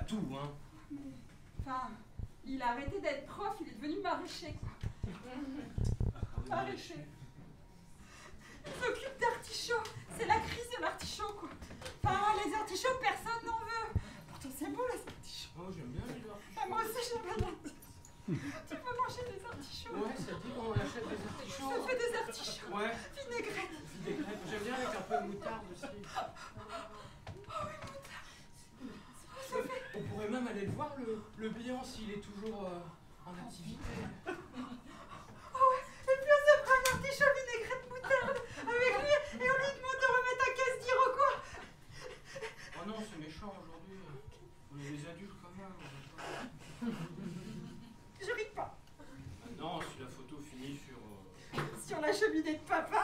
tout, hein. Enfin, il a arrêté d'être prof, il est devenu maraîcher, quoi. Maraîcher. Il s'occupe d'artichauts. C'est la crise de l'artichaut, quoi. Enfin, les artichauts, personne n'en veut. Pourtant, c'est beau, les artichauts. Oh, j'aime bien les artichauts. Ah, moi aussi, j'aime bien. Tu peux manger des artichauts. Ouais, ça dit qu'on achète des artichauts. Ça fait des artichauts. Ouais. Vinaigrette. Vinaigrette. J'aime bien avec un peu de moutarde aussi. Oh oui, moutarde. On pourrait même aller le voir, le bilan, s'il est toujours en activité. Oh ouais, et puis on se prend un artichaut vinaigrette moutarde avec lui et on lui demande de remettre un caisse d'Iroquois. Oh non, c'est méchant aujourd'hui. On est des adultes quand même. Je ris pas. Non, si la photo finit sur... Sur la cheminée de papa.